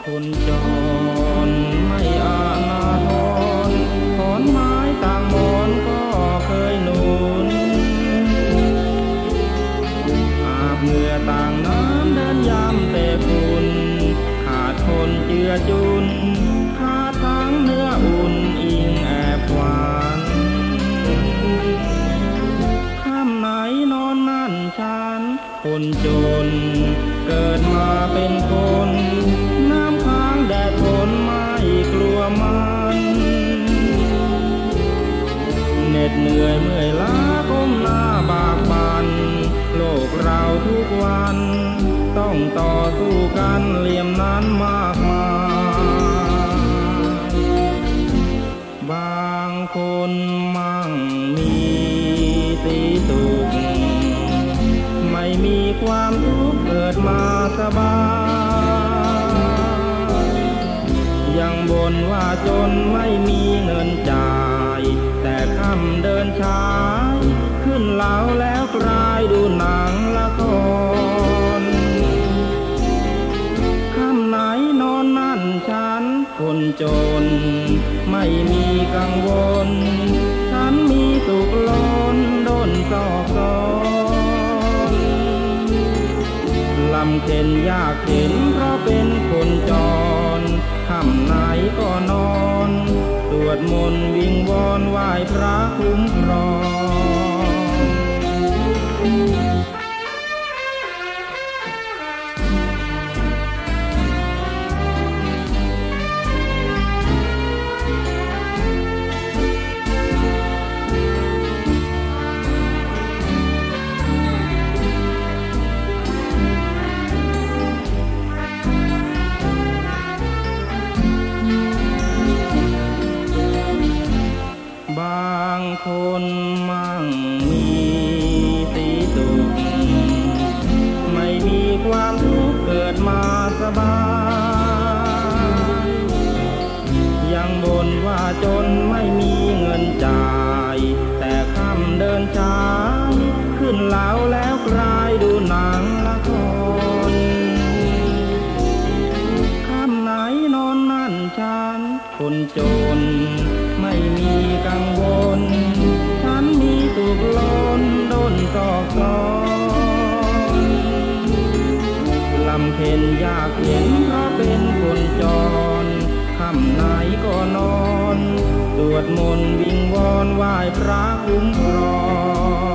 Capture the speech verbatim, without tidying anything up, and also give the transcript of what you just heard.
คนจรไม่อาณาทรขอนไม้ต่างมอนก็เคยหนุนอาบเหงื่อต่างน้ำเดินยามเตะฝุ่นขาดคนเจือจุนขาดทั้งเนื้ออุ่นอิงแอบหวานค่ำไหนนอนนั่นฉันคนจนเกิดมาเป็นคนน้ำค้างแดดฝนไม่กลัวมันเหน็ดเหนื่อยเมื่อยล้าก้มหน้าบากบั่นโลกเราทุกวันต้องต่อสู้กันเหลี่ยมนั้นมากมายบางคนมั่งมีสีสุขไม่มีความทุกข์เกิดมาสบายยังบ่นว่าจนไม่มีเงินจ่ายแต่ค่ำเดินชายขึ้นเหลาแล้วกลายดูหนังละครค่ำไหนนอนนั่นฉันคนจนไม่มีกังวลฉันมีสุขล้นด้นซอกซอนลำเข็นยากเข็นเพราะเป็นคนจรค่ำไหนก็นอนสวดมนต์วิงวอนไหว้พระคุ้มครองบางคนมั่งมีสีสุขไม่มีความทุกข์เกิดมาสบายยังบ่นว่าจนไม่มีเงินจ่ายแต่ค่ำเดินช้าขึ้นเหลาแล้วกลายดูหนังละครค่ำไหนนอนนั่นฉันคนจนไม่มีกังวลฉันมีสุขล้นด้นซอกซอนลำเพ็ญยากเข็นเพราะเป็นคนจรค่ำไหนก็นอนสวดมนต์วิงวอนไหว้พระคุ้มครอง